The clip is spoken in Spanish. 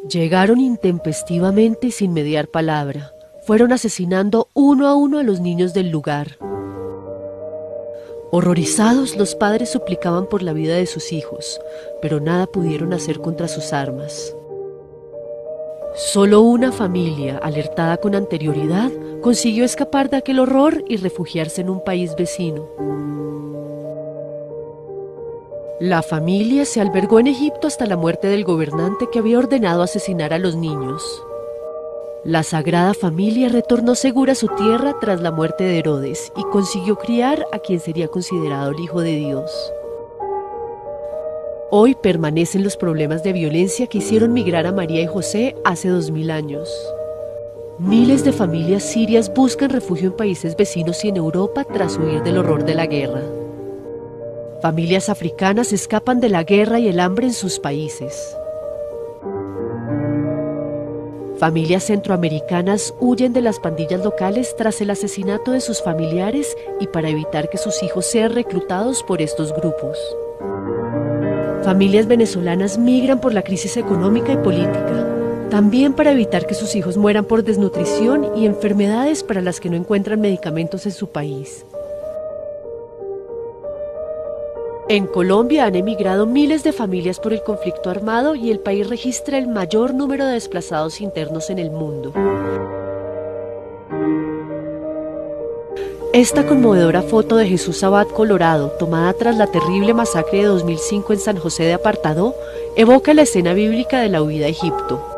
Llegaron intempestivamente y sin mediar palabra. Fueron asesinando uno a uno a los niños del lugar. Horrorizados, los padres suplicaban por la vida de sus hijos, pero nada pudieron hacer contra sus armas. Solo una familia, alertada con anterioridad, consiguió escapar de aquel horror y refugiarse en un país vecino. La familia se albergó en Egipto hasta la muerte del gobernante que había ordenado asesinar a los niños. La Sagrada Familia retornó segura a su tierra tras la muerte de Herodes y consiguió criar a quien sería considerado el Hijo de Dios. Hoy permanecen los problemas de violencia que hicieron migrar a María y José hace 2000 años. Miles de familias sirias buscan refugio en países vecinos y en Europa tras huir del horror de la guerra. Familias africanas escapan de la guerra y el hambre en sus países. Familias centroamericanas huyen de las pandillas locales tras el asesinato de sus familiares y para evitar que sus hijos sean reclutados por estos grupos. Familias venezolanas migran por la crisis económica y política, también para evitar que sus hijos mueran por desnutrición y enfermedades para las que no encuentran medicamentos en su país. En Colombia han emigrado miles de familias por el conflicto armado y el país registra el mayor número de desplazados internos en el mundo. Esta conmovedora foto de Jesús Abad Colorado, tomada tras la terrible masacre de 2005 en San José de Apartadó, evoca la escena bíblica de la huida a Egipto.